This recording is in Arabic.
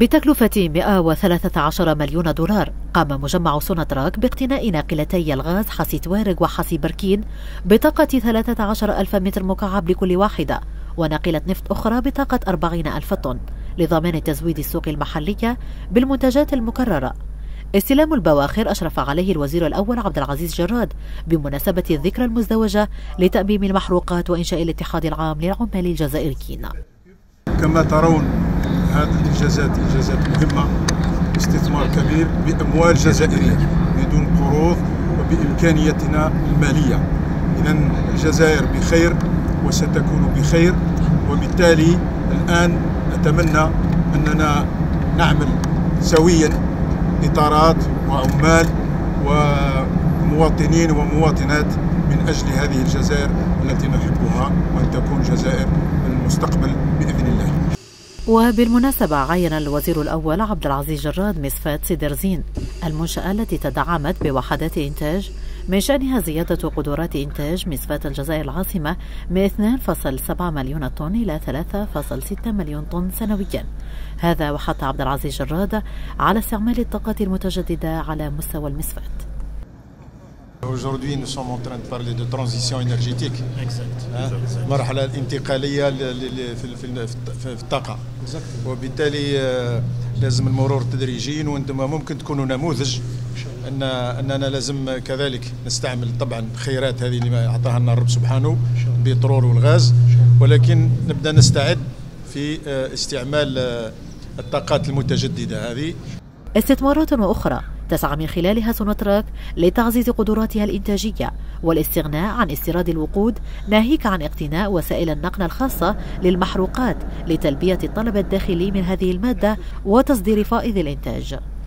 بتكلفة 113 مليون دولار قام مجمع سوناتراك باقتناء ناقلتي الغاز حاسي توارق وحاسي بركين بطاقة 13 ألف متر مكعب لكل واحدة، وناقلة نفط أخرى بطاقة 40 ألف طن لضمان تزويد السوق المحلية بالمنتجات المكررة. استلام البواخر أشرف عليه الوزير الأول عبد العزيز جراد بمناسبة الذكرى المزدوجة لتأميم المحروقات وإنشاء الاتحاد العام للعمال الجزائريين. كما ترون هذه الإنجازات مهمة، استثمار كبير بأموال جزائرية بدون قروض وبإمكانياتنا المالية. إذن الجزائر بخير وستكون بخير، وبالتالي الآن نتمنى أننا نعمل سويا إطارات وعمال ومواطنين ومواطنات من أجل هذه الجزائر التي نحبها، وأن تكون جزائر المستقبل بإذن الله. وبالمناسبة عين الوزير الأول عبد العزيز جراد مصفاة سيدرزين المنشأة التي تدعمت بوحدات إنتاج من شأنها زيادة قدرات إنتاج مصفاة الجزائر العاصمة من 2.7 مليون طن إلى 3.6 مليون طن سنويا. هذا وحث عبد العزيز جراد على استعمال الطاقة المتجددة على مستوى المصفاة. Aujourd'hui, nous sommes en train de parler de transition énergétique. المرحلة الانتقالية في الطاقة. وبالتالي لازم المرور تدريجيا، وانتم ممكن تكونوا نموذج أننا لازم كذلك نستعمل طبعا خيرات هذه اللي أعطاها لنا الرب سبحانه، البترول والغاز، ولكن نبدأ نستعد في استعمال الطاقات المتجددة هذه. استثمارات أخرى تسعى من خلالها سوناتراك لتعزيز قدراتها الإنتاجية والاستغناء عن استيراد الوقود، ناهيك عن اقتناء وسائل النقل الخاصة للمحروقات لتلبية الطلب الداخلي من هذه المادة وتصدير فائض الإنتاج.